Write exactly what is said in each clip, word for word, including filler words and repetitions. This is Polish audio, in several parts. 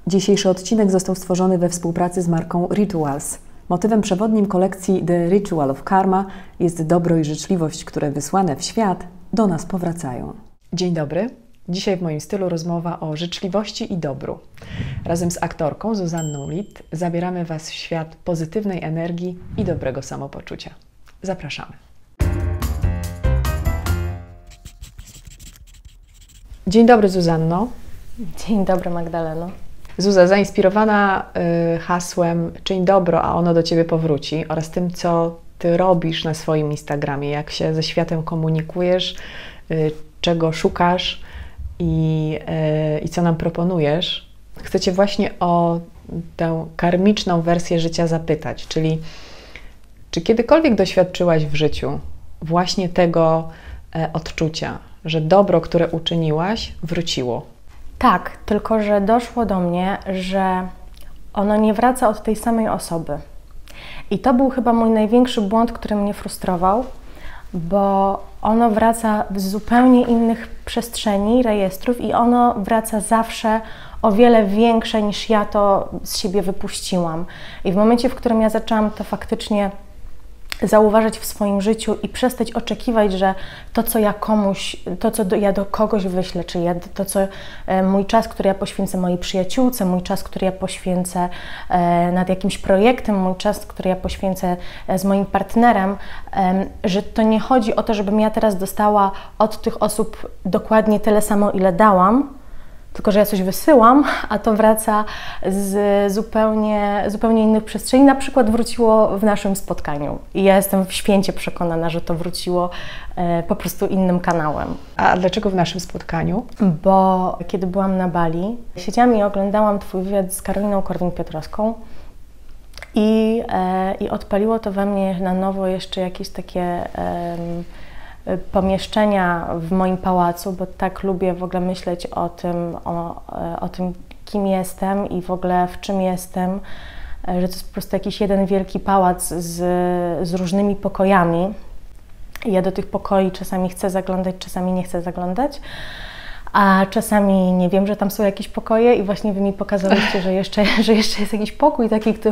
Dzisiejszy odcinek został stworzony we współpracy z marką Rituals. Motywem przewodnim kolekcji The Ritual of Karma jest dobro i życzliwość, które wysłane w świat do nas powracają. Dzień dobry. Dzisiaj w moim stylu rozmowa o życzliwości i dobru. Razem z aktorką Zuzanną Litt zabieramy Was w świat pozytywnej energii i dobrego samopoczucia. Zapraszamy. Dzień dobry, Zuzanno. Dzień dobry, Magdaleno. Zuza, zainspirowana y, hasłem czyń dobro, a ono do Ciebie powróci oraz tym, co Ty robisz na swoim Instagramie, jak się ze światem komunikujesz, y, czego szukasz i, y, i co nam proponujesz, chcę Cię właśnie o tę karmiczną wersję życia zapytać, czyli czy kiedykolwiek doświadczyłaś w życiu właśnie tego y, odczucia, że dobro, które uczyniłaś, wróciło? Tak, tylko że doszło do mnie, że ono nie wraca od tej samej osoby. I to był chyba mój największy błąd, który mnie frustrował, bo ono wraca z zupełnie innych przestrzeni, rejestrów i ono wraca zawsze o wiele większe niż ja to z siebie wypuściłam. I w momencie, w którym ja zaczęłam to faktycznie zauważyć w swoim życiu i przestać oczekiwać, że to, co ja komuś, to, co do, ja do kogoś wyślę, czyli ja, to, co e, mój czas, który ja poświęcę mojej przyjaciółce, mój czas, który ja poświęcę e, nad jakimś projektem, mój czas, który ja poświęcę e, z moim partnerem, e, że to nie chodzi o to, żebym ja teraz dostała od tych osób dokładnie tyle samo, ile dałam, tylko że ja coś wysyłam, a to wraca z zupełnie, zupełnie innych przestrzeni. Na przykład wróciło w naszym spotkaniu i ja jestem w święcie przekonana, że to wróciło e, po prostu innym kanałem. A dlaczego w naszym spotkaniu? Bo kiedy byłam na Bali, siedziałam i oglądałam Twój wywiad z Karoliną Korwin-Piotrowską i, e, i odpaliło to we mnie na nowo jeszcze jakieś takie e, pomieszczenia w moim pałacu, bo tak lubię w ogóle myśleć o tym, o, o tym, kim jestem i w ogóle w czym jestem, że to jest po prostu jakiś jeden wielki pałac z, z różnymi pokojami. I ja do tych pokoi czasami chcę zaglądać, czasami nie chcę zaglądać, a czasami nie wiem, że tam są jakieś pokoje i właśnie Wy mi pokazałyście, że jeszcze, że jeszcze jest jakiś pokój taki, do,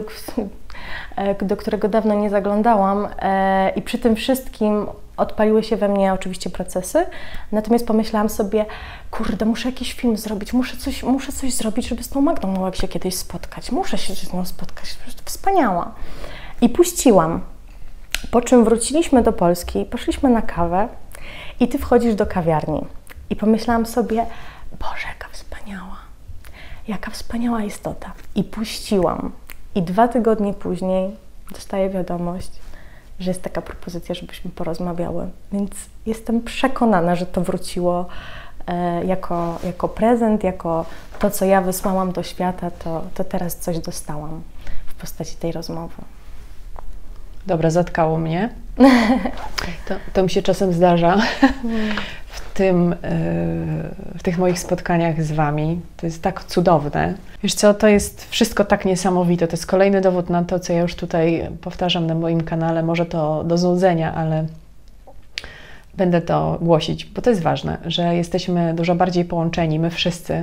do którego dawno nie zaglądałam i przy tym wszystkim odpaliły się we mnie oczywiście procesy, natomiast pomyślałam sobie, kurde, muszę jakiś film zrobić, muszę coś, muszę coś zrobić, żeby z tą Magdą mogła się kiedyś spotkać, muszę się z nią spotkać, po prostu wspaniała. I puściłam, po czym wróciliśmy do Polski, poszliśmy na kawę i Ty wchodzisz do kawiarni i pomyślałam sobie, Boże, jaka wspaniała, jaka wspaniała istota. I puściłam i dwa tygodnie później dostaję wiadomość, że jest taka propozycja, żebyśmy porozmawiały. Więc jestem przekonana, że to wróciło e, jako, jako prezent, jako to, co ja wysłałam do świata, to, to teraz coś dostałam w postaci tej rozmowy. Dobra, zatkało mnie. To, to mi się czasem zdarza w, tym, w tych moich spotkaniach z Wami. To jest tak cudowne. Wiesz co, to jest wszystko tak niesamowite. To jest kolejny dowód na to, co ja już tutaj powtarzam na moim kanale. Może to do złudzenia, ale będę to głosić, bo to jest ważne, że jesteśmy dużo bardziej połączeni, my wszyscy,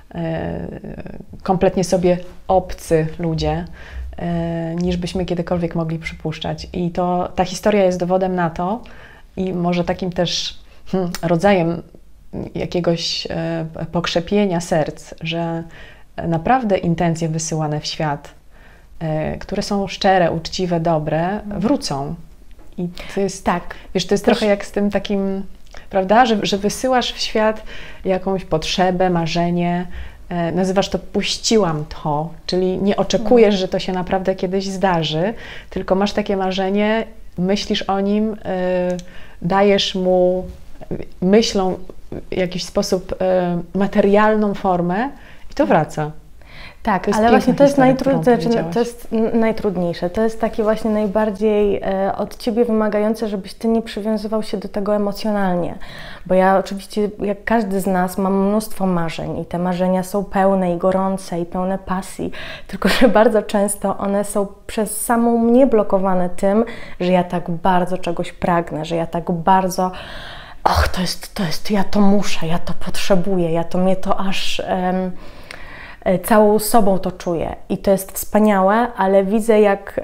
kompletnie sobie obcy ludzie, niż byśmy kiedykolwiek mogli przypuszczać. I to, ta historia jest dowodem na to i może takim też hmm, rodzajem jakiegoś e, pokrzepienia serc, że naprawdę intencje wysyłane w świat, e, które są szczere, uczciwe, dobre, wrócą. I to jest, tak. Wiesz, to jest Też... trochę jak z tym takim, prawda, że, że wysyłasz w świat jakąś potrzebę, marzenie, nazywasz to puściłam to, czyli nie oczekujesz, że to się naprawdę kiedyś zdarzy, tylko masz takie marzenie, myślisz o nim, yy, dajesz mu myślą w jakiś sposób yy, materialną formę i to wraca. Tak, ale właśnie to jest, najtrudniejsze, to jest najtrudniejsze. To jest takie właśnie najbardziej e, od Ciebie wymagające, żebyś Ty nie przywiązywał się do tego emocjonalnie. Bo ja oczywiście, jak każdy z nas, mam mnóstwo marzeń i te marzenia są pełne i gorące i pełne pasji, tylko że bardzo często one są przez samą mnie blokowane tym, że ja tak bardzo czegoś pragnę, że ja tak bardzo och, to jest, to jest, ja to muszę, ja to potrzebuję, ja to mnie to aż... Um, całą sobą to czuję i to jest wspaniałe, ale widzę jak,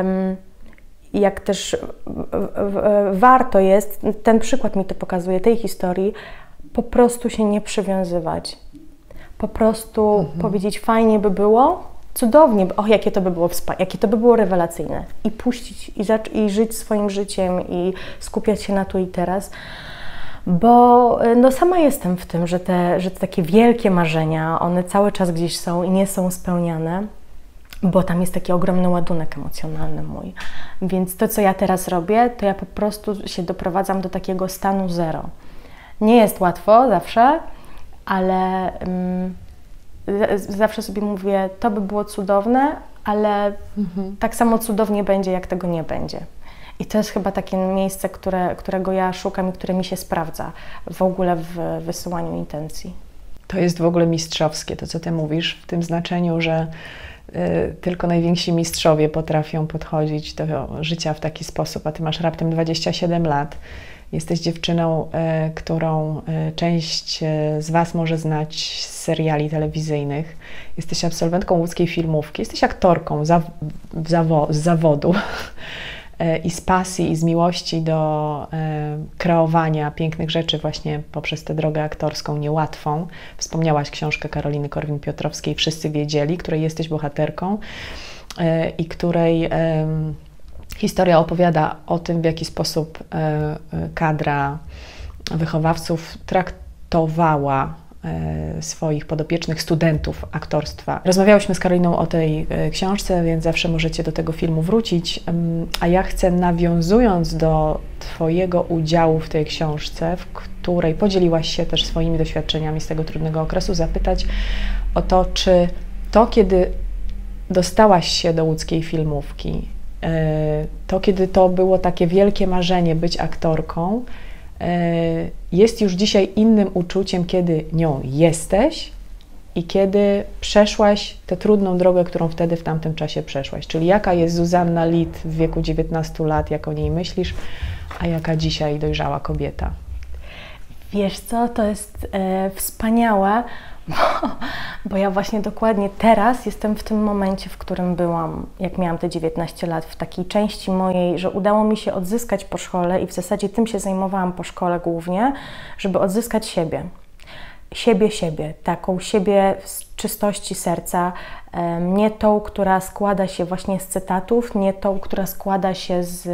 jak też warto jest, ten przykład mi to pokazuje, tej historii, po prostu się nie przywiązywać. Po prostu mhm. powiedzieć, fajnie by było, cudownie, o jakie to by było wspaniałe, jakie to by było rewelacyjne i puścić i, i żyć swoim życiem i skupiać się na tu i teraz. Bo no, sama jestem w tym, że te, że te takie wielkie marzenia, one cały czas gdzieś są i nie są spełniane, bo tam jest taki ogromny ładunek emocjonalny mój. Więc to, co ja teraz robię, to ja po prostu się doprowadzam do takiego stanu zero. Nie jest łatwo zawsze, ale um, zawsze sobie mówię, to by było cudowne, ale mhm. tak samo cudownie będzie, jak tego nie będzie. I to jest chyba takie miejsce, które, którego ja szukam i które mi się sprawdza w ogóle w wysyłaniu intencji. To jest w ogóle mistrzowskie, to co Ty mówisz, w tym znaczeniu, że y, tylko najwięksi mistrzowie potrafią podchodzić do życia w taki sposób, a Ty masz raptem dwadzieścia siedem lat. Jesteś dziewczyną, y, którą y, część y, z Was może znać z seriali telewizyjnych. Jesteś absolwentką łódzkiej filmówki, jesteś aktorką za, zawo z zawodu. I z pasji, i z miłości do e, kreowania pięknych rzeczy właśnie poprzez tę drogę aktorską niełatwą. Wspomniałaś książkę Karoliny Korwin-Piotrowskiej Wszyscy wiedzieli, której jesteś bohaterką e, i której e, historia opowiada o tym, w jaki sposób e, kadra wychowawców traktowała swoich podopiecznych studentów aktorstwa. Rozmawiałyśmy z Karoliną o tej książce, więc zawsze możecie do tego filmu wrócić, a ja chcę, nawiązując do Twojego udziału w tej książce, w której podzieliłaś się też swoimi doświadczeniami z tego trudnego okresu, zapytać o to, czy to, kiedy dostałaś się do łódzkiej filmówki, to, kiedy to było takie wielkie marzenie być aktorką, jest już dzisiaj innym uczuciem, kiedy nią jesteś i kiedy przeszłaś tę trudną drogę, którą wtedy w tamtym czasie przeszłaś. Czyli jaka jest Zuzanna Litt w wieku dziewiętnastu lat, jak o niej myślisz, a jaka dzisiaj dojrzała kobieta? Wiesz co, to jest e, wspaniałe, bo, bo ja właśnie dokładnie teraz jestem w tym momencie, w którym byłam, jak miałam te dziewiętnaście lat, w takiej części mojej, że udało mi się odzyskać po szkole i w zasadzie tym się zajmowałam po szkole głównie, żeby odzyskać siebie. Siebie, siebie, taką siebie z czystości serca, nie tą, która składa się właśnie z cytatów, nie tą, która składa się z...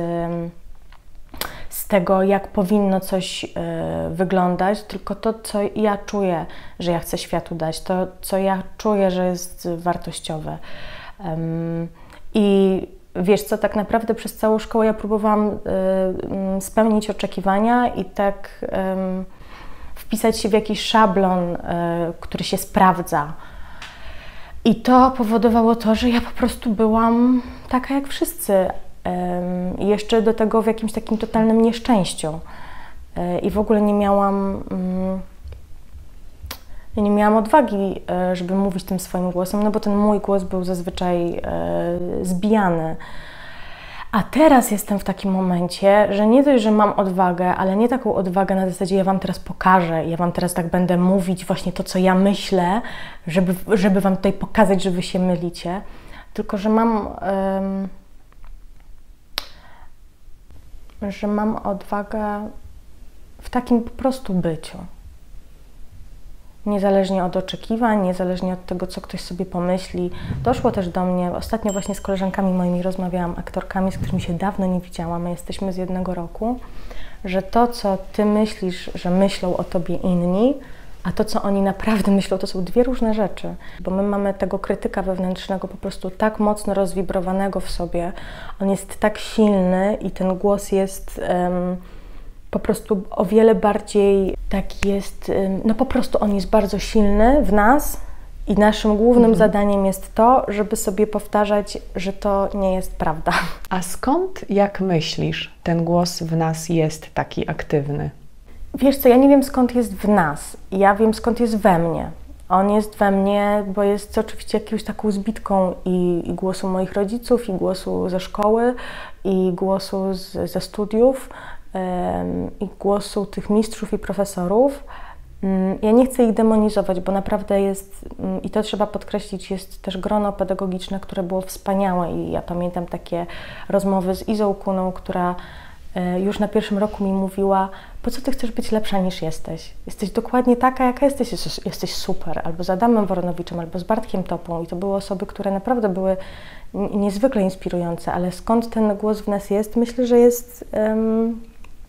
z tego, jak powinno coś y, wyglądać, tylko to, co ja czuję, że ja chcę światu dać, to, co ja czuję, że jest wartościowe. Um, I wiesz co, tak naprawdę przez całą szkołę ja próbowałam y, spełnić oczekiwania i tak y, wpisać się w jakiś szablon, y, który się sprawdza. I to powodowało to, że ja po prostu byłam taka jak wszyscy. I jeszcze do tego w jakimś takim totalnym nieszczęściu. I w ogóle nie miałam, nie miałam odwagi, żeby mówić tym swoim głosem, no bo ten mój głos był zazwyczaj zbijany. A teraz jestem w takim momencie, że nie dość, że mam odwagę, ale nie taką odwagę na zasadzie ja Wam teraz pokażę, ja Wam teraz tak będę mówić właśnie to, co ja myślę, żeby, żeby Wam tutaj pokazać, że Wy się mylicie, tylko że mam... Um, że mam odwagę w takim po prostu byciu. Niezależnie od oczekiwań, niezależnie od tego, co ktoś sobie pomyśli. Doszło też do mnie, ostatnio właśnie z koleżankami moimi rozmawiałam, aktorkami, z którymi się dawno nie widziałam, a jesteśmy z jednego roku, że to, co Ty myślisz, że myślą o Tobie inni, a to, co oni naprawdę myślą, to są dwie różne rzeczy. Bo my mamy tego krytyka wewnętrznego po prostu tak mocno rozwibrowanego w sobie. On jest tak silny i ten głos jest um, po prostu o wiele bardziej taki jest, um, no po prostu on jest bardzo silny w nas i naszym głównym mhm. zadaniem jest to, żeby sobie powtarzać, że to nie jest prawda. A skąd, jak myślisz, ten głos w nas jest taki aktywny? Wiesz co, ja nie wiem skąd jest w nas, ja wiem skąd jest we mnie. On jest we mnie, bo jest oczywiście jakąś taką zbitką i, i głosu moich rodziców, i głosu ze szkoły, i głosu z, ze studiów, ym, i głosu tych mistrzów i profesorów. Ja nie chcę ich demonizować, bo naprawdę jest, i to trzeba podkreślić, jest też grono pedagogiczne, które było wspaniałe i ja pamiętam takie rozmowy z Izą Kuną, która już na pierwszym roku mi mówiła: po co ty chcesz być lepsza niż jesteś? Jesteś dokładnie taka, jaka jesteś, jesteś, jesteś super. Albo z Adamem Woronowiczem, albo z Bartkiem Topą. I to były osoby, które naprawdę były niezwykle inspirujące, ale skąd ten głos w nas jest? Myślę, że jest... Um,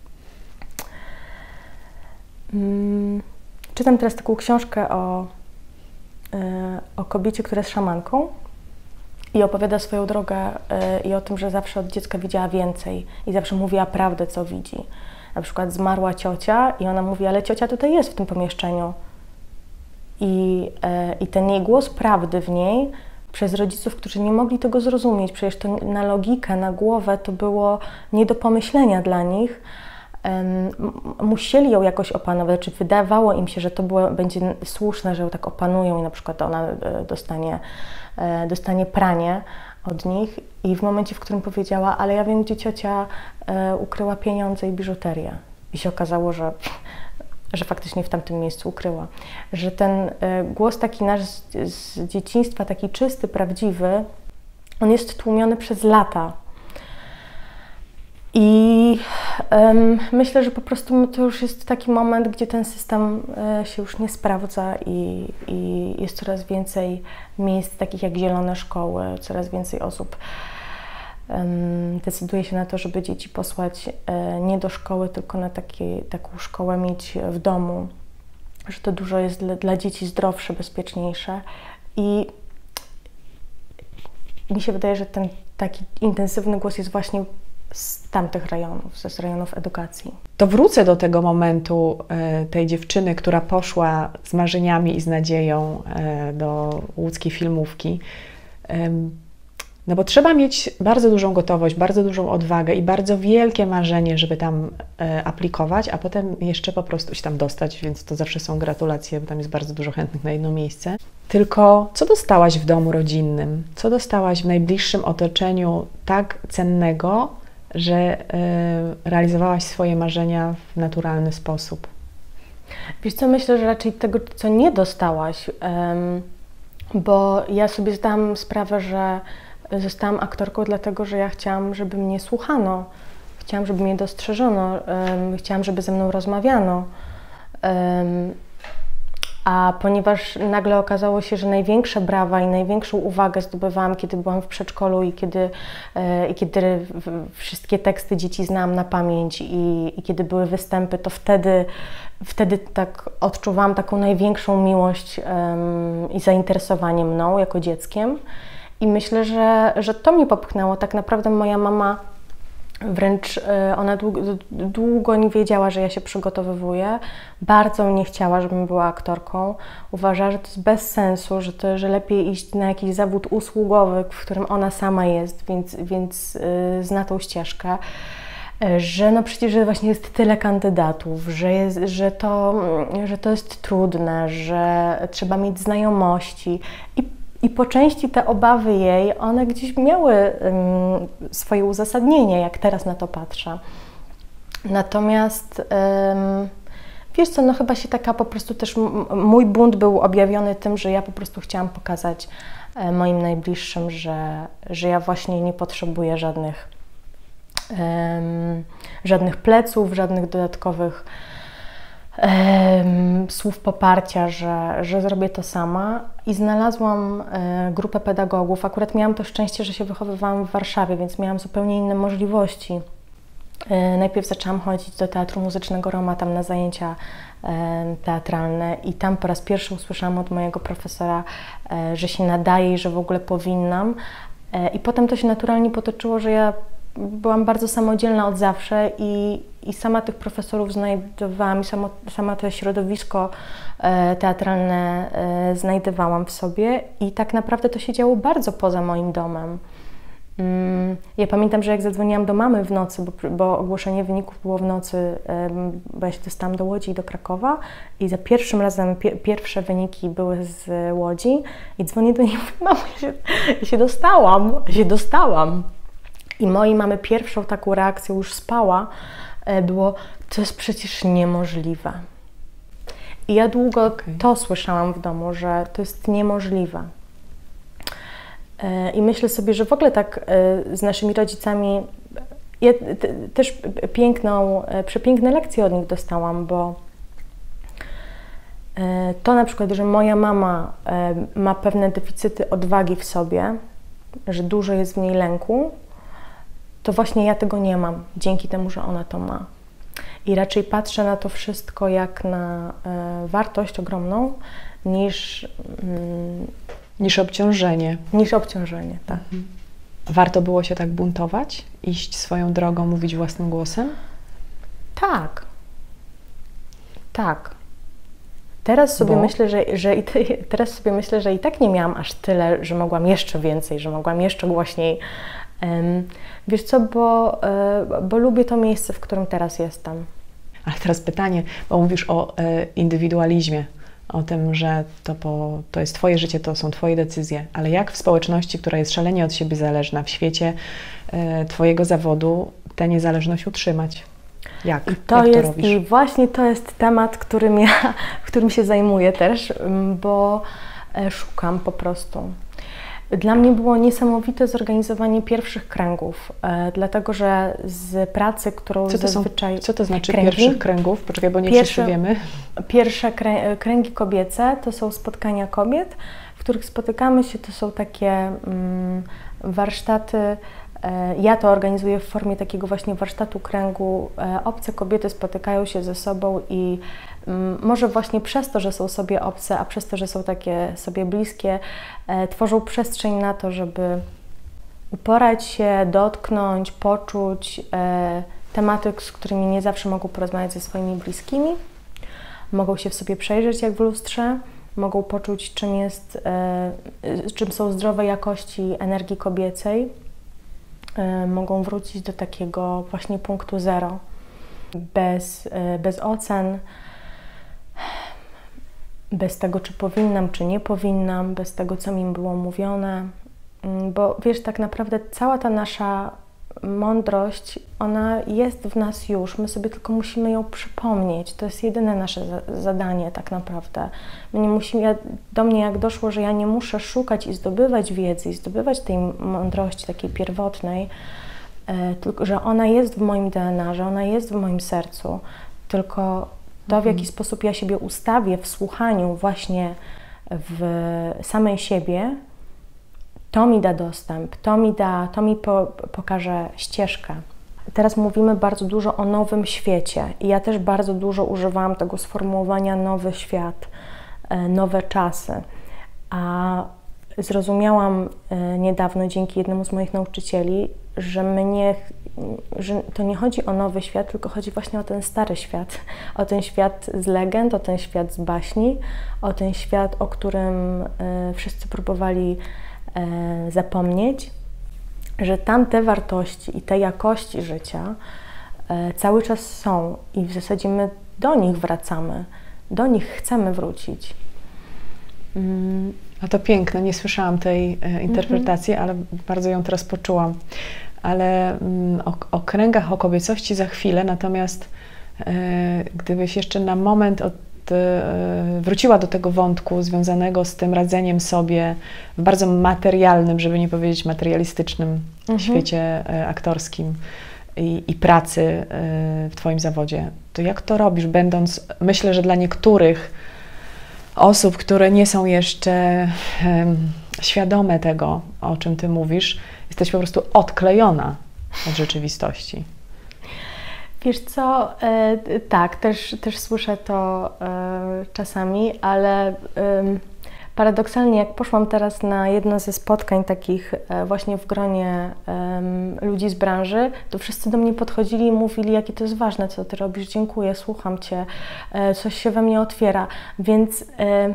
um, czytam teraz taką książkę o, y, o kobiecie, która jest szamanką i opowiada swoją drogę y, i o tym, że zawsze od dziecka widziała więcej i zawsze mówiła prawdę, co widzi. Na przykład zmarła ciocia i ona mówi: ale ciocia tutaj jest w tym pomieszczeniu. I, y, i ten jej głos prawdy w niej przez rodziców, którzy nie mogli tego zrozumieć, przecież to na logikę, na głowę to było nie do pomyślenia dla nich, um, musieli ją jakoś opanować, czy wydawało im się, że to było, będzie słuszne, że ją tak opanują i na przykład ona dostanie, dostanie pranie od nich i w momencie, w którym powiedziała: ale ja wiem, gdzie ciocia ukryła pieniądze i biżuterię. I się okazało, że że faktycznie w tamtym miejscu ukryła. Że ten głos taki nasz z, z dzieciństwa, taki czysty, prawdziwy, on jest tłumiony przez lata. I um, myślę, że po prostu to już jest taki moment, gdzie ten system e, się już nie sprawdza i, i jest coraz więcej miejsc takich jak zielone szkoły, coraz więcej osób decyduje się na to, żeby dzieci posłać nie do szkoły, tylko na taki, taką szkołę mieć w domu, że to dużo jest dla, dla dzieci zdrowsze, bezpieczniejsze i mi się wydaje, że ten taki intensywny głos jest właśnie z tamtych rejonów, z rejonów edukacji. To wrócę do tego momentu tej dziewczyny, która poszła z marzeniami i z nadzieją do łódzkiej filmówki. No bo trzeba mieć bardzo dużą gotowość, bardzo dużą odwagę i bardzo wielkie marzenie, żeby tam e, aplikować, a potem jeszcze po prostu się tam dostać, więc to zawsze są gratulacje, bo tam jest bardzo dużo chętnych na jedno miejsce. Tylko co dostałaś w domu rodzinnym? Co dostałaś w najbliższym otoczeniu tak cennego, że e, realizowałaś swoje marzenia w naturalny sposób? Wiesz co, myślę, że raczej tego, co nie dostałaś, um, bo ja sobie zdałam sprawę, że zostałam aktorką dlatego, że ja chciałam, żeby mnie słuchano, chciałam, żeby mnie dostrzeżono, um, chciałam, żeby ze mną rozmawiano. Um, a ponieważ nagle okazało się, że największe brawa i największą uwagę zdobywałam, kiedy byłam w przedszkolu i kiedy, e, i kiedy w, wszystkie teksty dzieci znałam na pamięć i, i kiedy były występy, to wtedy, wtedy tak odczuwałam taką największą miłość um, i zainteresowanie mną jako dzieckiem. I myślę, że, że to mnie popchnęło. Tak naprawdę moja mama wręcz, ona długo, długo nie wiedziała, że ja się przygotowywuję. Bardzo nie chciała, żebym była aktorką. Uważała, że to jest bez sensu, że, to, że lepiej iść na jakiś zawód usługowy, w którym ona sama jest, więc, więc yy, zna tą ścieżkę. Że no przecież że właśnie jest tyle kandydatów, że, jest, że, to, że to jest trudne, że trzeba mieć znajomości. I I po części te obawy jej, one gdzieś miały um, swoje uzasadnienie, jak teraz na to patrzę. Natomiast um, wiesz co, no chyba się taka po prostu też, mój bunt był objawiony tym, że ja po prostu chciałam pokazać e, moim najbliższym, że, że ja właśnie nie potrzebuję żadnych, um, żadnych pleców, żadnych dodatkowych słów poparcia, że, że zrobię to sama i znalazłam e, grupę pedagogów. Akurat miałam to szczęście, że się wychowywałam w Warszawie, więc miałam zupełnie inne możliwości. E, najpierw zaczęłam chodzić do Teatru Muzycznego Roma, tam na zajęcia e, teatralne i tam po raz pierwszy usłyszałam od mojego profesora, e, że się nadaje i że w ogóle powinnam. E, I potem to się naturalnie potoczyło, że ja byłam bardzo samodzielna od zawsze i, i sama tych profesorów znajdowałam i samo, sama to środowisko e, teatralne e, znajdowałam w sobie i tak naprawdę to się działo bardzo poza moim domem. Mm, ja pamiętam, że jak zadzwoniłam do mamy w nocy, bo, bo ogłoszenie wyników było w nocy, e, bo ja się dostałam do Łodzi i do Krakowa i za pierwszym razem pie, pierwsze wyniki były z Łodzi i dzwonię do niej i mówię: mamo, ja się, ja się dostałam, ja się dostałam. I mojej mamy pierwszą taką reakcją, już spała, było: to jest przecież niemożliwe. I ja długo Okay. to słyszałam w domu, że to jest niemożliwe. I myślę sobie, że w ogóle tak z naszymi rodzicami, ja też piękną, przepiękne lekcje od nich dostałam, bo to na przykład, że moja mama ma pewne deficyty odwagi w sobie, że dużo jest w niej lęku, to właśnie ja tego nie mam, dzięki temu, że ona to ma. I raczej patrzę na to wszystko jak na wartość ogromną, niż... Mm, niż obciążenie. Niż obciążenie, tak. Mhm. Warto było się tak buntować? Iść swoją drogą, mówić własnym głosem? Tak. Tak. Teraz sobie Bo? myślę, że, że i ty, teraz sobie myślę, że i tak nie miałam aż tyle, że mogłam jeszcze więcej, że mogłam jeszcze głośniej. Um, wiesz co, bo, y, bo lubię to miejsce, w którym teraz jestem. Ale teraz pytanie, bo mówisz o y, indywidualizmie, o tym, że to, po, to jest Twoje życie, to są Twoje decyzje, ale jak w społeczności, która jest szalenie od siebie zależna, w świecie y, Twojego zawodu, tę niezależność utrzymać? Jak? I to, jak to jest, robisz? I właśnie to jest temat, którym ja, którym się zajmuję też, bo szukam po prostu. Dla mnie było niesamowite zorganizowanie pierwszych kręgów, e, dlatego że z pracy, którą co to zazwyczaj... Są, co to znaczy kręgi? pierwszych kręgów? Poczekaj, bo nie Pierwsze, wszyscy wiemy. Pierwsze krę, kręgi kobiece to są spotkania kobiet, w których spotykamy się, to są takie mm, warsztaty. E, ja to organizuję w formie takiego właśnie warsztatu kręgu. E, obce kobiety spotykają się ze sobą i może właśnie przez to, że są sobie obce, a przez to, że są takie sobie bliskie, e, tworzą przestrzeń na to, żeby uporać się, dotknąć, poczuć e, tematy, z którymi nie zawsze mogą porozmawiać ze swoimi bliskimi. Mogą się w sobie przejrzeć jak w lustrze, mogą poczuć, czym jest, e, czym są zdrowe jakości energii kobiecej. E, mogą wrócić do takiego właśnie punktu zero, bez, e, bez ocen, bez tego, czy powinnam, czy nie powinnam, bez tego, co mi było mówione, bo wiesz, tak naprawdę cała ta nasza mądrość, ona jest w nas już, my sobie tylko musimy ją przypomnieć, to jest jedyne nasze za zadanie tak naprawdę. My nie musimy, ja, do mnie jak doszło, że ja nie muszę szukać i zdobywać wiedzy, i zdobywać tej mądrości takiej pierwotnej, e, tylko, że ona jest w moim D N A, że ona jest w moim sercu, tylko to, w jaki sposób ja siebie ustawię w słuchaniu właśnie w samej siebie, to mi da dostęp, to mi da, to mi po, pokaże ścieżkę. Teraz mówimy bardzo dużo o nowym świecie i ja też bardzo dużo używałam tego sformułowania nowy świat, nowe czasy. A zrozumiałam niedawno dzięki jednemu z moich nauczycieli, że my nie, że to nie chodzi o nowy świat, tylko chodzi właśnie o ten stary świat, o ten świat z legend, o ten świat z baśni, o ten świat, o którym wszyscy próbowali zapomnieć, że tam te wartości i te jakości życia cały czas są i w zasadzie my do nich wracamy, do nich chcemy wrócić. Mm, a to piękne, nie słyszałam tej e, interpretacji, mm-hmm. ale bardzo ją teraz poczułam. Ale mm, o, o kręgach, o kobiecości za chwilę, natomiast e, gdybyś jeszcze na moment od wróciła do tego wątku związanego z tym radzeniem sobie w bardzo materialnym, żeby nie powiedzieć materialistycznym mhm. świecie aktorskim i, i pracy w Twoim zawodzie, to jak to robisz, będąc, myślę, że dla niektórych osób, które nie są jeszcze um, świadome tego, o czym Ty mówisz, jesteś po prostu odklejona od rzeczywistości. Wiesz co, e, tak, też, też słyszę to e, czasami, ale e, paradoksalnie jak poszłam teraz na jedno ze spotkań takich e, właśnie w gronie e, ludzi z branży, to wszyscy do mnie podchodzili i mówili, jakie to jest ważne, co Ty robisz, dziękuję, słucham Cię, e, coś się we mnie otwiera, więc e,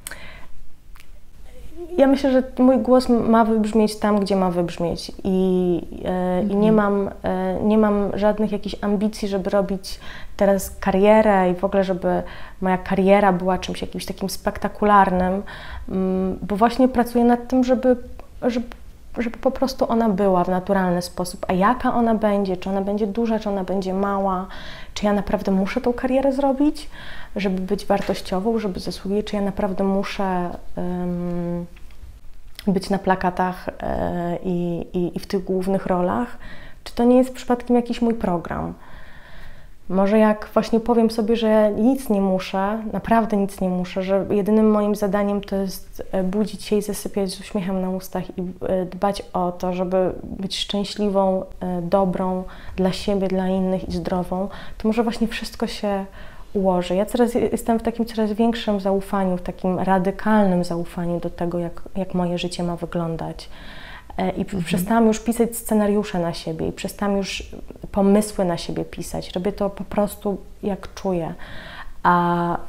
ja myślę, że mój głos ma wybrzmieć tam, gdzie ma wybrzmieć i, e, mhm. i nie mam, e, nie mam żadnych jakichś ambicji, żeby robić teraz karierę i w ogóle, żeby moja kariera była czymś jakimś takim spektakularnym, m, bo właśnie pracuję nad tym, żeby, żeby żeby po prostu ona była w naturalny sposób. A jaka ona będzie, czy ona będzie duża, czy ona będzie mała, czy ja naprawdę muszę tą karierę zrobić, żeby być wartościową, żeby zasługiwać, czy ja naprawdę muszę um, być na plakatach e, i, i, i w tych głównych rolach, czy to nie jest przypadkiem jakiś mój program. Może jak właśnie powiem sobie, że nic nie muszę, naprawdę nic nie muszę, że jedynym moim zadaniem to jest budzić się i zasypiać z uśmiechem na ustach i dbać o to, żeby być szczęśliwą, dobrą dla siebie, dla innych i zdrową, to może właśnie wszystko się ułoży. Ja coraz jestem w takim coraz większym zaufaniu, w takim radykalnym zaufaniu do tego, jak, jak moje życie ma wyglądać. I mhm. przestałam już pisać scenariusze na siebie i przestałam już pomysły na siebie pisać. Robię to po prostu jak czuję. A,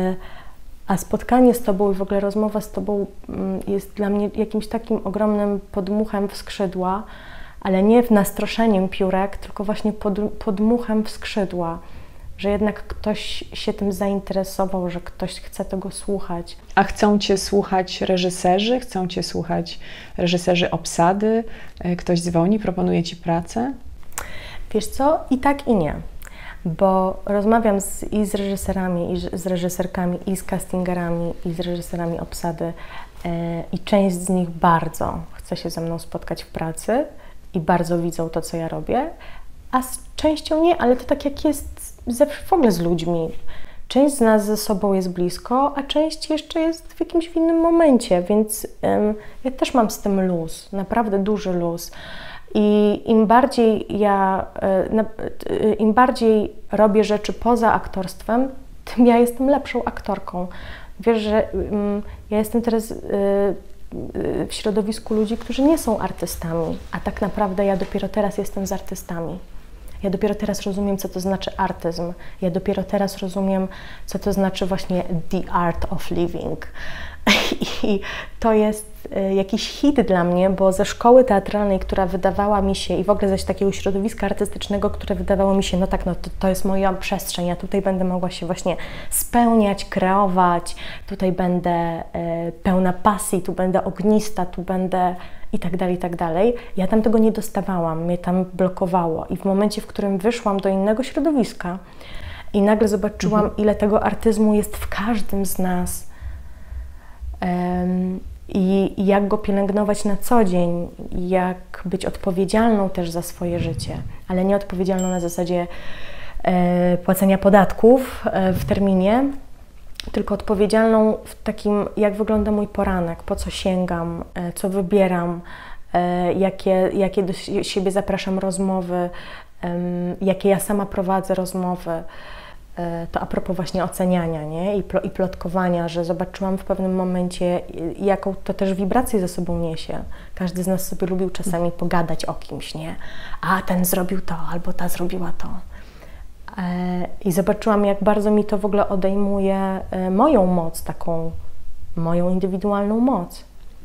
a spotkanie z Tobą i w ogóle rozmowa z Tobą jest dla mnie jakimś takim ogromnym podmuchem w skrzydła, ale nie w nastroszeniem piórek, tylko właśnie pod, podmuchem w skrzydła. Że jednak ktoś się tym zainteresował, że ktoś chce tego słuchać. A chcą Cię słuchać reżyserzy? Chcą Cię słuchać reżyserzy obsady? Ktoś dzwoni, proponuje Ci pracę? Wiesz co? I tak, i nie. Bo rozmawiam z, i z reżyserami, i z reżyserkami, i z castingerami, i z reżyserami obsady. Yy, I część z nich bardzo chce się ze mną spotkać w pracy i bardzo widzą to, co ja robię, a z częścią nie, ale to tak jak jest ze, w ogóle z ludźmi. Część z nas ze sobą jest blisko, a część jeszcze jest w jakimś innym momencie, więc um, ja też mam z tym luz, naprawdę duży luz. I im bardziej ja, im bardziej robię rzeczy poza aktorstwem, tym ja jestem lepszą aktorką. Wiesz, że um, ja jestem teraz w środowisku ludzi, którzy nie są artystami, a tak naprawdę ja dopiero teraz jestem z artystami. Ja dopiero teraz rozumiem, co to znaczy artyzm. Ja dopiero teraz rozumiem, co to znaczy właśnie the art of living. I to jest jakiś hit dla mnie, bo ze szkoły teatralnej, która wydawała mi się i w ogóle ze takiego środowiska artystycznego, które wydawało mi się, no tak, no to, to jest moja przestrzeń, ja tutaj będę mogła się właśnie spełniać, kreować, tutaj będę e, pełna pasji, tu będę ognista, tu będę i tak dalej, i tak dalej. Ja tam tego nie dostawałam, mnie tam blokowało i w momencie, w którym wyszłam do innego środowiska i nagle zobaczyłam, mhm. ile tego artyzmu jest w każdym z nas, um, I, i jak go pielęgnować na co dzień, jak być odpowiedzialną też za swoje życie, ale nie odpowiedzialną na zasadzie e, płacenia podatków e, w terminie, tylko odpowiedzialną w takim, jak wygląda mój poranek, po co sięgam, e, co wybieram, e, jakie, jakie do siebie zapraszam rozmowy, e, jakie ja sama prowadzę rozmowy. To a propos właśnie oceniania, nie? I, pl- i plotkowania, że zobaczyłam w pewnym momencie, jaką to też wibrację ze sobą niesie. Każdy z nas sobie lubił czasami pogadać o kimś, nie? A ten zrobił to, albo ta zrobiła to. E, I zobaczyłam, jak bardzo mi to w ogóle odejmuje e, moją moc, taką moją indywidualną moc.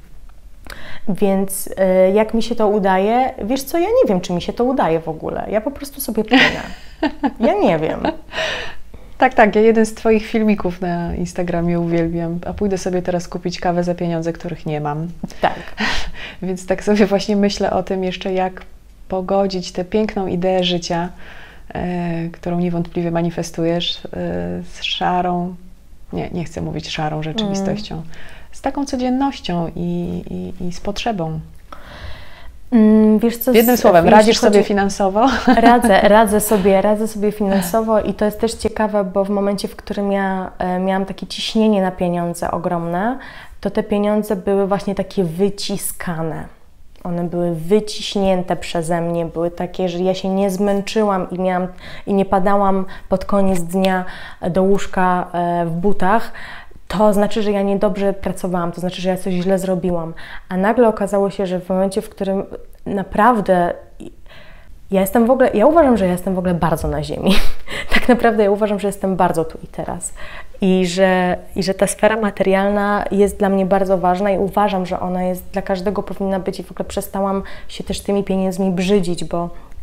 Więc e, jak mi się to udaje, wiesz co, ja nie wiem, czy mi się to udaje w ogóle. Ja po prostu sobie płynę. Ja nie wiem. Tak, tak, ja jeden z Twoich filmików na Instagramie uwielbiam, a pójdę sobie teraz kupić kawę za pieniądze, których nie mam. Tak. Więc tak sobie właśnie myślę o tym jeszcze, jak pogodzić tę piękną ideę życia, e, którą niewątpliwie manifestujesz, e, z szarą, nie, nie chcę mówić szarą rzeczywistością, mm. z taką codziennością i, i, i z potrzebą. Wiesz co, Jednym słowem, radzisz sobie finansowo? Radzę, radzę sobie, radzę sobie finansowo i to jest też ciekawe, bo w momencie, w którym ja e, miałam takie ciśnienie na pieniądze ogromne, to te pieniądze były właśnie takie wyciskane. One były wyciśnięte przeze mnie, były takie, że ja się nie zmęczyłam i, miałam, i nie padałam pod koniec dnia do łóżka e, w butach. To znaczy, że ja niedobrze pracowałam, to znaczy, że ja coś źle zrobiłam. A nagle okazało się, że w momencie, w którym naprawdę ja jestem w ogóle, ja uważam, że ja jestem w ogóle bardzo na ziemi. Tak naprawdę ja uważam, że jestem bardzo tu i teraz. I że, i że ta sfera materialna jest dla mnie bardzo ważna i uważam, że ona jest dla każdego powinna być i w ogóle przestałam się też tymi pieniędzmi brzydzić, bo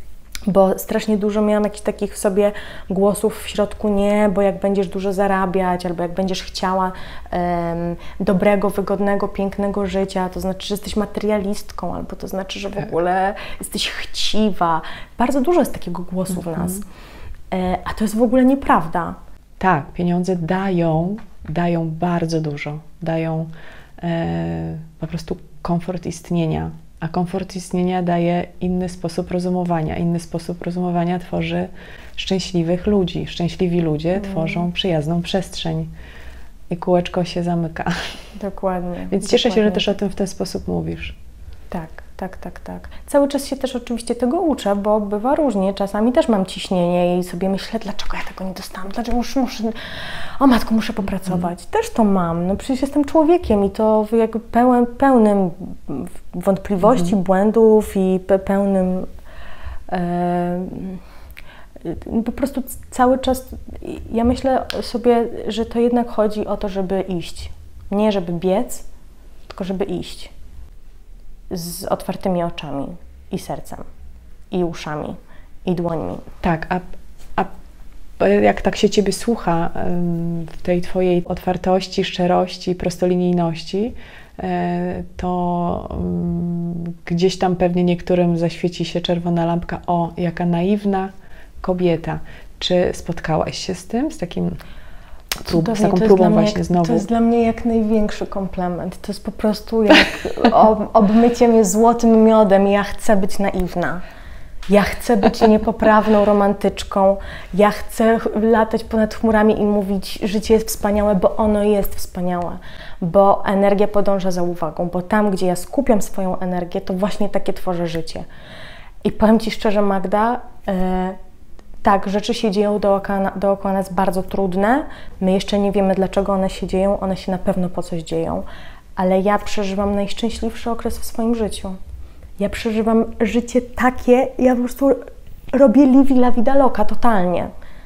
bo strasznie dużo miałam jakichś takich w sobie głosów w środku, nie, bo jak będziesz dużo zarabiać, albo jak będziesz chciała um, dobrego, wygodnego, pięknego życia, to znaczy, że jesteś materialistką, albo to znaczy, że w ogóle jesteś chciwa. Bardzo dużo jest takiego głosu w nas, e, a to jest w ogóle nieprawda. Tak, pieniądze dają, dają bardzo dużo, dają e, po prostu komfort istnienia. A komfort istnienia daje inny sposób rozumowania. Inny sposób rozumowania tworzy szczęśliwych ludzi. Szczęśliwi ludzie mm. tworzą przyjazną przestrzeń i kółeczko się zamyka. Dokładnie. Więc dokładnie. cieszę się, że też o tym w ten sposób mówisz. Tak, tak, tak, tak. Cały czas się też oczywiście tego uczę, bo bywa różnie. Czasami też mam ciśnienie i sobie myślę, dlaczego ja tego nie dostałam, dlaczego muszę, muszę o matko, muszę popracować. Mm. Też to mam, no przecież jestem człowiekiem i to jakby pełen, pełnym wątpliwości, mm. błędów i pełnym e, po prostu cały czas, ja myślę sobie, że to jednak chodzi o to, żeby iść. Nie żeby biec, tylko żeby iść. Z otwartymi oczami i sercem, i uszami, i dłońmi. Tak, a, a jak tak się Ciebie słucha w tej Twojej otwartości, szczerości, prostolinijności, to gdzieś tam pewnie niektórym zaświeci się czerwona lampka, o, jaka naiwna kobieta. Czy spotkałaś się z tym, z takim Prób, z taką próbą właśnie jak, znowu. To jest dla mnie jak największy komplement. To jest po prostu jak ob, obmycie mnie złotym miodem. Ja chcę być naiwna. Ja chcę być niepoprawną romantyczką. Ja chcę latać ponad chmurami i mówić, życie jest wspaniałe, bo ono jest wspaniałe. Bo energia podąża za uwagą. Bo tam, gdzie ja skupiam swoją energię, to właśnie takie tworzę życie. I powiem Ci szczerze, Magda, yy, tak, rzeczy się dzieją dookoła, dookoła nas bardzo trudne. My jeszcze nie wiemy, dlaczego one się dzieją. One się na pewno po coś dzieją. Ale ja przeżywam najszczęśliwszy okres w swoim życiu. Ja przeżywam życie takie, ja po prostu robię livi la vida loca totalnie.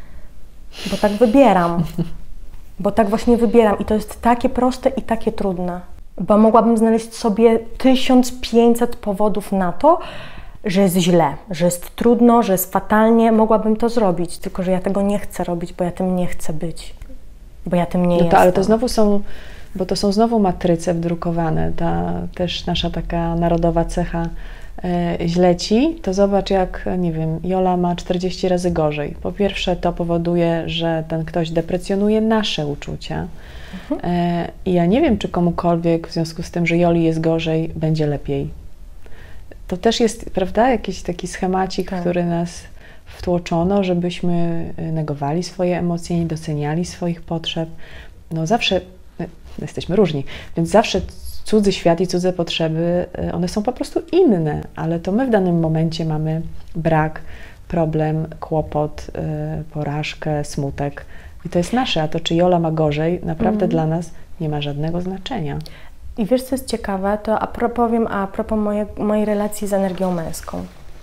Bo tak wybieram. Bo tak właśnie wybieram. I to jest takie proste i takie trudne. Bo mogłabym znaleźć sobie tysiąc pięćset powodów na to, że jest źle, że jest trudno, że jest fatalnie, mogłabym to zrobić, tylko że ja tego nie chcę robić, bo ja tym nie chcę być, bo ja tym nie no to, jestem. Ale to znowu są, bo to są znowu matryce wdrukowane, ta też nasza taka narodowa cecha e, źle ci, to zobacz jak, nie wiem, Jola ma czterdzieści razy gorzej. Po pierwsze to powoduje, że ten ktoś deprecjonuje nasze uczucia mhm. e, i ja nie wiem, czy komukolwiek w związku z tym, że Joli jest gorzej, będzie lepiej. To też jest, prawda, jakiś taki schemacik, tak. który nas wtłoczono, żebyśmy negowali swoje emocje, nie doceniali swoich potrzeb. No zawsze, jesteśmy różni, więc zawsze cudzy świat i cudze potrzeby, one są po prostu inne, ale to my w danym momencie mamy brak, problem, kłopot, porażkę, smutek i to jest nasze, a to czy Jola ma gorzej, naprawdę mm. dla nas nie ma żadnego znaczenia. I wiesz, co jest ciekawe, to a propos, powiem a propos moje, mojej relacji z energią męską,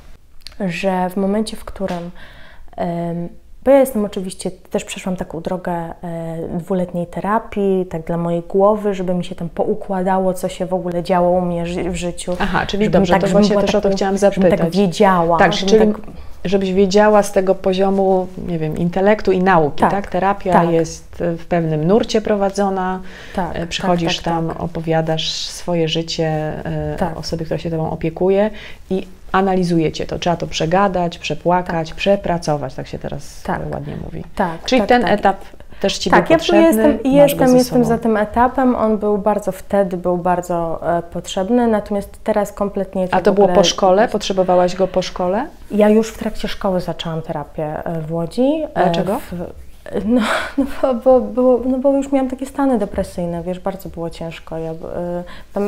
że w momencie, w którym, bo ja jestem oczywiście, też przeszłam taką drogę dwuletniej terapii, tak dla mojej głowy, żeby mi się tam poukładało, co się w ogóle działo u mnie w życiu. Aha, czyli dobrze, tak, to właśnie też taką, o to chciałam zapytać. Żebym tak wiedziała. Tak, czyli tak, żebyś wiedziała z tego poziomu, nie wiem, intelektu i nauki, tak? tak? Terapia tak. jest w pewnym nurcie prowadzona, tak, przychodzisz tak, tak, tam, tak. opowiadasz swoje życie tak. osobie, która się tobą opiekuje i analizujecie to. Trzeba to przegadać, przepłakać, tak. przepracować, tak się teraz tak. ładnie mówi. Tak, czyli tak, ten tak. etap też Ci tak, był potrzebny? Tak, ja jestem, jestem, jestem za, za tym etapem, on był bardzo, wtedy był bardzo e, potrzebny, natomiast teraz kompletnie... A to było po szkole? Potrzebowałaś go po szkole? Ja już w trakcie szkoły zaczęłam terapię w Łodzi. Dlaczego? W, no, no, bo, bo, no bo już miałam takie stany depresyjne, wiesz, bardzo było ciężko. Ja, y, tam, y,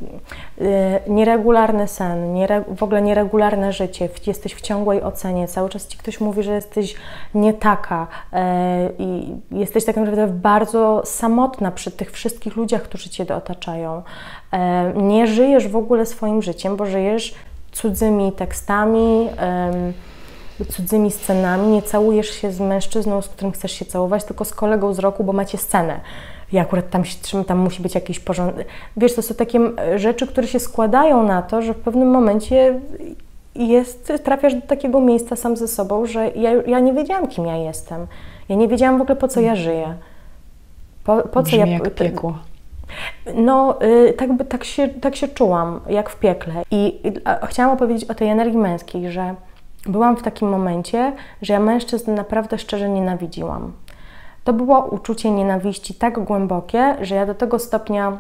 nieregularny sen, niere, w ogóle nieregularne życie, jesteś w ciągłej ocenie, cały czas Ci ktoś mówi, że jesteś nie taka y, i jesteś tak naprawdę bardzo samotna przy tych wszystkich ludziach, którzy Cię otaczają. Y, nie żyjesz w ogóle swoim życiem, bo żyjesz cudzymi tekstami, y, cudzymi scenami, nie całujesz się z mężczyzną, z którym chcesz się całować, tylko z kolegą z roku, bo macie scenę. I akurat tam, się, tam musi być jakiś porządek. Wiesz, to są takie rzeczy, które się składają na to, że w pewnym momencie jest, trafiasz do takiego miejsca sam ze sobą, że ja, ja nie wiedziałam, kim ja jestem. Ja nie wiedziałam w ogóle, po co ja żyję. Po, po co ja, jak piekło. No, y, tak, by, tak, się, tak się czułam, jak w piekle. I y, chciałam opowiedzieć o tej energii męskiej, że byłam w takim momencie, że ja mężczyzn naprawdę szczerze nienawidziłam. To było uczucie nienawiści tak głębokie, że ja do tego stopnia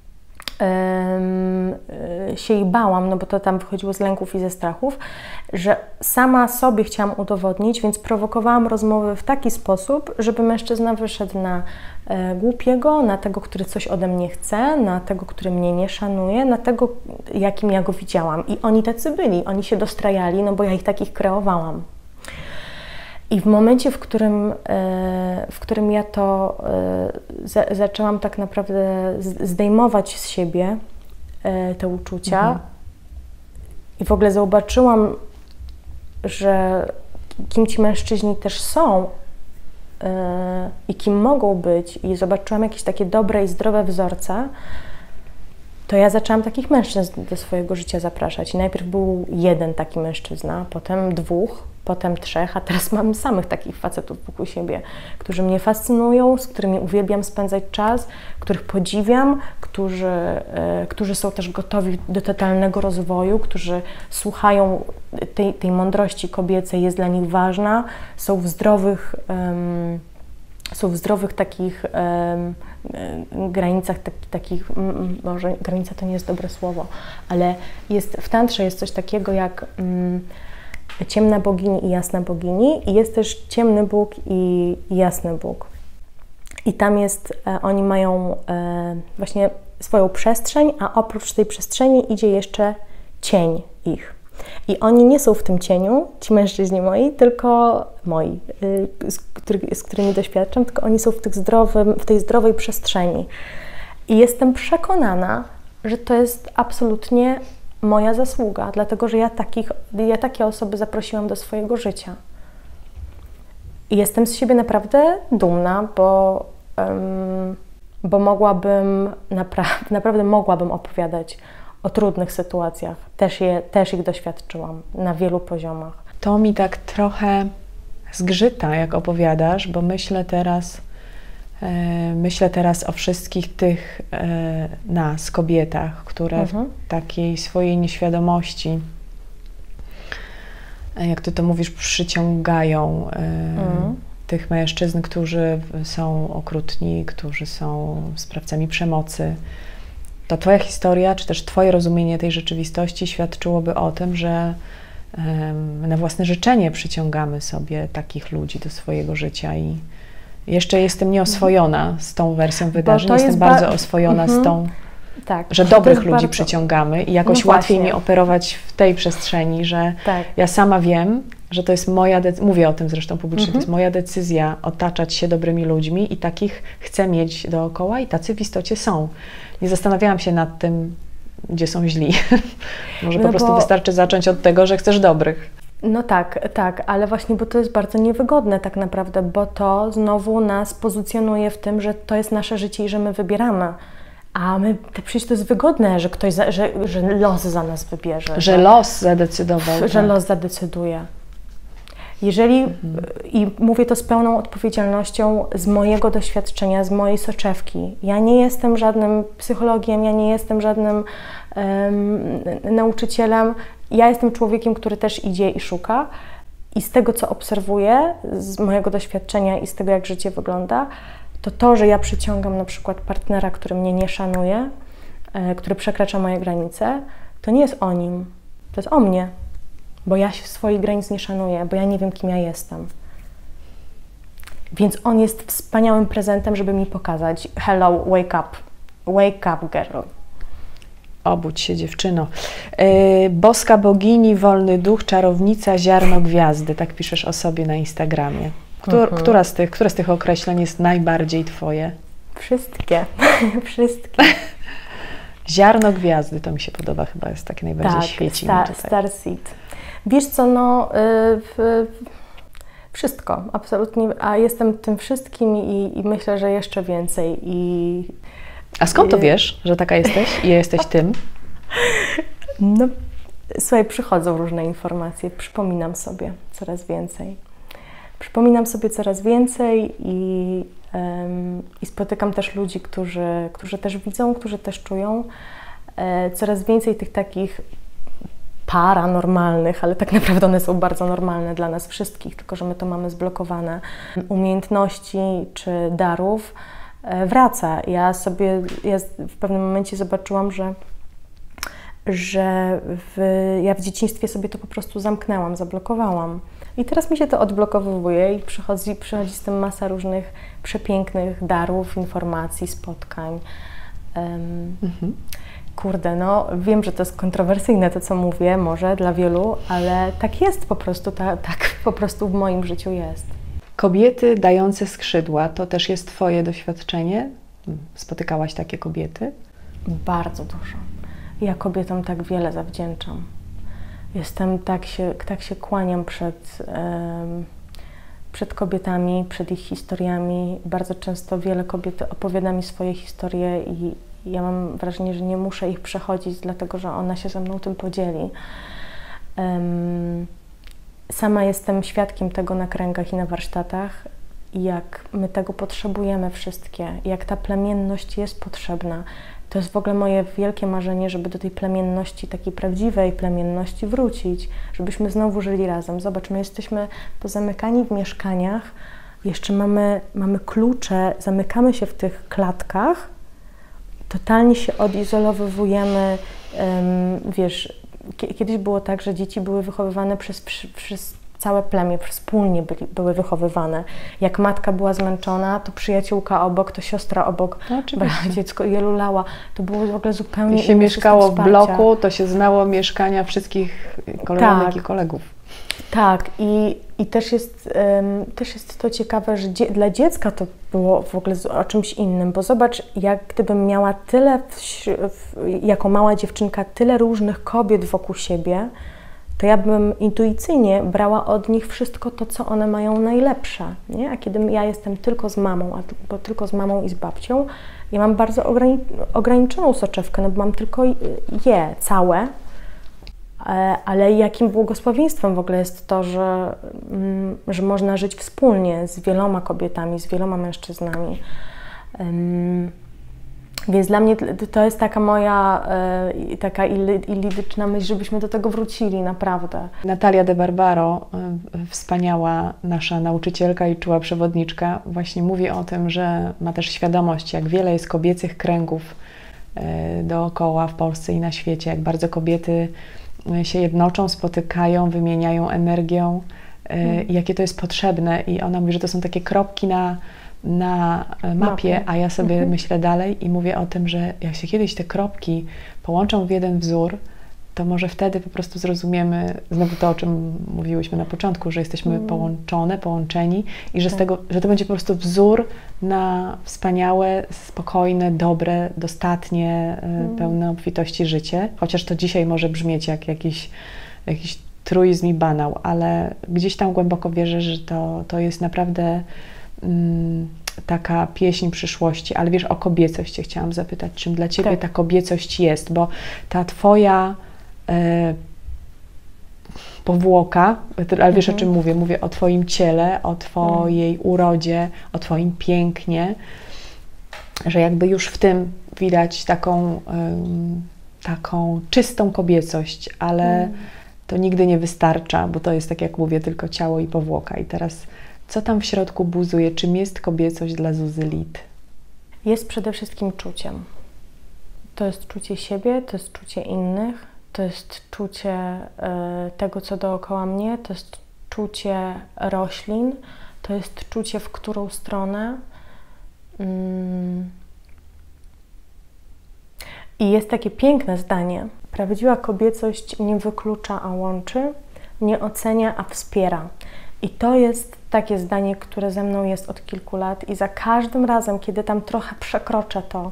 Yy, się jej bałam, no bo to tam wychodziło z lęków i ze strachów, że sama sobie chciałam udowodnić, więc prowokowałam rozmowy w taki sposób, żeby mężczyzna wyszedł na e, głupiego, na tego, który coś ode mnie chce, na tego, który mnie nie szanuje, na tego, jakim ja go widziałam. I oni tacy byli, oni się dostrajali, no bo ja ich takich kreowałam. I w momencie, w którym, w którym ja to zaczęłam tak naprawdę zdejmować z siebie te uczucia mhm. i w ogóle zobaczyłam, że kim ci mężczyźni też są i kim mogą być, i zobaczyłam jakieś takie dobre i zdrowe wzorce, to ja zaczęłam takich mężczyzn do swojego życia zapraszać. I najpierw był jeden taki mężczyzna, potem dwóch, potem trzech, a teraz mam samych takich facetów wokół siebie, którzy mnie fascynują, z którymi uwielbiam spędzać czas, których podziwiam, którzy, e, którzy są też gotowi do totalnego rozwoju, którzy słuchają tej, tej mądrości kobiecej, jest dla nich ważna, są w zdrowych, um, są w zdrowych takich um, granicach, tak, takich, może granica to nie jest dobre słowo, ale jest, w tantrze jest coś takiego jak um, ciemna bogini i jasna bogini, i jest też ciemny Bóg i jasny Bóg. I tam jest, e, oni mają e, właśnie swoją przestrzeń, a oprócz tej przestrzeni idzie jeszcze cień ich. I oni nie są w tym cieniu, ci mężczyźni moi, tylko moi, y, z, który, z którymi doświadczam, tylko oni są w, tych zdrowym, w tej zdrowej przestrzeni. I jestem przekonana, że to jest absolutnie moja zasługa, dlatego że ja, takich, ja takie osoby zaprosiłam do swojego życia. I jestem z siebie naprawdę dumna, bo, um, bo mogłabym, napra- naprawdę mogłabym opowiadać o trudnych sytuacjach. Też, je, też ich doświadczyłam na wielu poziomach. To mi tak trochę zgrzyta, jak opowiadasz, bo myślę teraz, e, myślę teraz o wszystkich tych e, nas, kobietach, które mhm. w takiej swojej nieświadomości, jak ty to mówisz, przyciągają e, mhm. tych mężczyzn, którzy są okrutni, którzy są sprawcami przemocy. To twoja historia, czy też twoje rozumienie tej rzeczywistości świadczyłoby o tym, że um, na własne życzenie przyciągamy sobie takich ludzi do swojego życia. I jeszcze jestem nieoswojona z tą wersją wydarzeń, jestem bardzo ba- oswojona mm-hmm. z tą, tak, że dobrych ludzi bardzo... przyciągamy i jakoś no łatwiej mi operować w tej przestrzeni, że tak. ja sama wiem, że to jest moja decyzja, mówię o tym zresztą publicznie, mm-hmm. to jest moja decyzja otaczać się dobrymi ludźmi i takich chcę mieć dookoła i tacy w istocie są. Nie zastanawiałam się nad tym, gdzie są źli. Może no po prostu bo... wystarczy zacząć od tego, że chcesz dobrych. No tak, tak, ale właśnie, bo to jest bardzo niewygodne tak naprawdę, bo to znowu nas pozycjonuje w tym, że to jest nasze życie i że my wybieramy. A my, to przecież to jest wygodne, że ktoś, za, że, że los za nas wybierze. Że, że los zadecydował. Że tak. los zadecyduje. Jeżeli, mhm. i mówię to z pełną odpowiedzialnością z mojego doświadczenia, z mojej soczewki. Ja nie jestem żadnym psychologiem, ja nie jestem żadnym um, nauczycielem. Ja jestem człowiekiem, który też idzie i szuka. I z tego, co obserwuję, z mojego doświadczenia i z tego, jak życie wygląda, to to, że ja przyciągam na przykład partnera, który mnie nie szanuje, e, który przekracza moje granice, to nie jest o nim, to jest o mnie. Bo ja się swoich granic nie szanuję, bo ja nie wiem, kim ja jestem. Więc on jest wspaniałym prezentem, żeby mi pokazać: hello, wake up, wake up, girl. Obudź się, dziewczyno. Yy, boska bogini, wolny duch, czarownica, ziarno gwiazdy. Tak piszesz o sobie na Instagramie. Któr, mhm. która z tych, które z tych określeń jest najbardziej twoje? Wszystkie. Wszystkie. Ziarno gwiazdy, to mi się podoba, chyba jest takie najbardziej tak, świeci. Star, star seed. Wiesz co, no yy, w, wszystko, absolutnie, a jestem tym wszystkim i, i myślę, że jeszcze więcej. I, a skąd to wiesz, że taka jesteś i jesteś tym? No, Słuchaj, przychodzą różne informacje, przypominam sobie coraz więcej. Przypominam sobie coraz więcej i, um, i spotykam też ludzi, którzy, którzy też widzą, którzy też czują. E, coraz więcej tych takich paranormalnych, ale tak naprawdę one są bardzo normalne dla nas wszystkich, tylko że my to mamy zblokowane, umiejętności czy darów e, wraca. Ja sobie, ja w pewnym momencie zobaczyłam, że że w, ja w dzieciństwie sobie to po prostu zamknęłam, zablokowałam. I teraz mi się to odblokowuje i przychodzi, przychodzi z tym masa różnych przepięknych darów, informacji, spotkań. Um, mhm. Kurde, no wiem, że to jest kontrowersyjne to, co mówię, może dla wielu, ale tak jest po prostu, ta, tak po prostu w moim życiu jest. Kobiety dające skrzydła, to też jest Twoje doświadczenie? Spotykałaś takie kobiety? Bardzo dużo. Ja kobietom tak wiele zawdzięczam. Jestem, tak się, tak się kłaniam przed, um, przed kobietami, przed ich historiami. Bardzo często wiele kobiet opowiada mi swoje historie i ja mam wrażenie, że nie muszę ich przechodzić, dlatego że ona się ze mną tym podzieli. Um, sama jestem świadkiem tego na kręgach i na warsztatach, jak my tego potrzebujemy wszystkie, jak ta plemienność jest potrzebna. To jest w ogóle moje wielkie marzenie, żeby do tej plemienności, takiej prawdziwej plemienności wrócić, żebyśmy znowu żyli razem. Zobacz, my jesteśmy pozamykani w mieszkaniach, jeszcze mamy, mamy klucze, zamykamy się w tych klatkach, totalnie się odizolowujemy, um, wiesz, kiedyś było tak, że dzieci były wychowywane przez, przez całe plemię, wspólnie byli, były wychowywane. Jak matka była zmęczona, to przyjaciółka obok, to siostra obok, no, dziecko je lulała. To było w ogóle zupełnie inny system wsparcia. Jeśli się mieszkało w bloku, to się znało mieszkania wszystkich koleżanek tak. i kolegów. Tak, i, i też, jest, um, też jest to ciekawe, że dzie dla dziecka to było w ogóle o czymś innym, bo zobacz, jak gdybym miała tyle, w, w, jako mała dziewczynka, tyle różnych kobiet wokół siebie, to ja bym intuicyjnie brała od nich wszystko to, co one mają najlepsze, nie? A kiedy ja jestem tylko z mamą, albo tylko z mamą i z babcią, ja mam bardzo ograni ograniczoną soczewkę, no bo mam tylko je całe, ale jakim błogosławieństwem w ogóle jest to, że, że można żyć wspólnie z wieloma kobietami, z wieloma mężczyznami. Więc dla mnie to jest taka moja e, taka iliryczna myśl, żebyśmy do tego wrócili, naprawdę. Natalia de Barbaro, wspaniała nasza nauczycielka i czuła przewodniczka, właśnie mówi o tym, że ma też świadomość, jak wiele jest kobiecych kręgów e, dookoła w Polsce i na świecie, jak bardzo kobiety się jednoczą, spotykają, wymieniają energią e, hmm. i jakie to jest potrzebne. I ona mówi, że to są takie kropki na na mapie, a ja sobie mhm. myślę dalej i mówię o tym, że jak się kiedyś te kropki połączą w jeden wzór, to może wtedy po prostu zrozumiemy znowu to, o czym mówiłyśmy na początku, że jesteśmy mm. połączone, połączeni i że, tak. z tego, że to będzie po prostu wzór na wspaniałe, spokojne, dobre, dostatnie, mm. pełne obfitości życie. Chociaż to dzisiaj może brzmieć jak jakiś, jakiś truizm i banał, ale gdzieś tam głęboko wierzę, że to, to jest naprawdę taka pieśń przyszłości, ale wiesz, o kobiecość chciałam zapytać, czym dla Ciebie tak. ta kobiecość jest, bo ta Twoja e, powłoka, ale wiesz mhm. o czym mówię, mówię o Twoim ciele, o Twojej mhm. urodzie, o Twoim pięknie, że jakby już w tym widać taką, um, taką czystą kobiecość, ale mhm. to nigdy nie wystarcza, bo to jest, tak jak mówię, tylko ciało i powłoka. I teraz co tam w środku buzuje? Czym jest kobiecość dla Zuzy Litt? Jest przede wszystkim czuciem. To jest czucie siebie, to jest czucie innych, to jest czucie y, tego, co dookoła mnie, to jest czucie roślin, to jest czucie, w którą stronę. Mm. I jest takie piękne zdanie. Prawdziwa kobiecość nie wyklucza, a łączy, nie ocenia, a wspiera. I to jest takie zdanie, które ze mną jest od kilku lat i za każdym razem, kiedy tam trochę przekroczę to,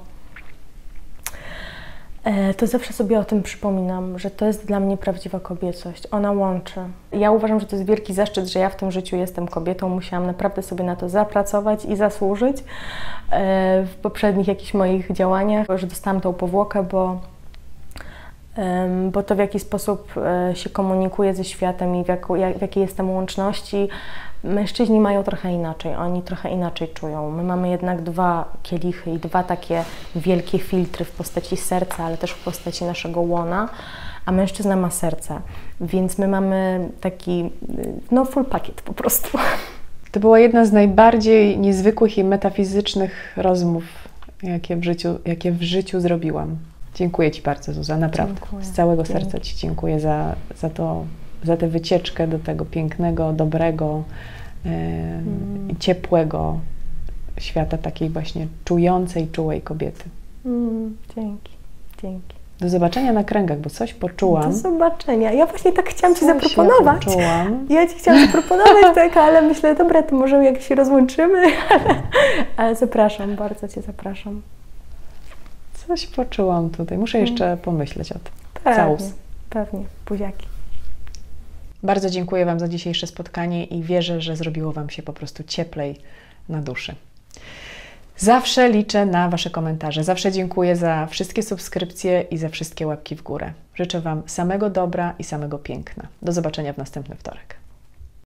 to zawsze sobie o tym przypominam, że to jest dla mnie prawdziwa kobiecość. Ona łączy. Ja uważam, że to jest wielki zaszczyt, że ja w tym życiu jestem kobietą. Musiałam naprawdę sobie na to zapracować i zasłużyć w poprzednich jakichś moich działaniach, że dostałam tą powłokę, bo bo to w jaki sposób się komunikuje ze światem i w, jaku, jak, w jakiej jestem łączności. Mężczyźni mają trochę inaczej, oni trochę inaczej czują. My mamy jednak dwa kielichy i dwa takie wielkie filtry w postaci serca, ale też w postaci naszego łona, a mężczyzna ma serce, więc my mamy taki, no full pakiet po prostu. To była jedna z najbardziej niezwykłych i metafizycznych rozmów, jakie w życiu, jakie w życiu zrobiłam. Dziękuję Ci bardzo, Zuza, naprawdę. Dziękuję. Z całego Dzięki. serca Ci dziękuję za, za, to, za tę wycieczkę do tego pięknego, dobrego i yy, mm. ciepłego świata takiej właśnie czującej, czułej kobiety. Mm, dzięki, dzięki. Do zobaczenia na kręgach, bo coś poczułam. Do zobaczenia. Ja właśnie tak chciałam Ci coś zaproponować. Ja, ja Ci chciałam zaproponować tak, ale myślę, dobra, to może jak się rozłączymy, ale zapraszam, bardzo Cię zapraszam. Coś poczułam tutaj. Muszę jeszcze pomyśleć o tym. Pewnie, Całus. pewnie. Buziaki. Bardzo dziękuję Wam za dzisiejsze spotkanie i wierzę, że zrobiło Wam się po prostu cieplej na duszy. Zawsze liczę na Wasze komentarze. Zawsze dziękuję za wszystkie subskrypcje i za wszystkie łapki w górę. Życzę Wam samego dobra i samego piękna. Do zobaczenia w następny wtorek.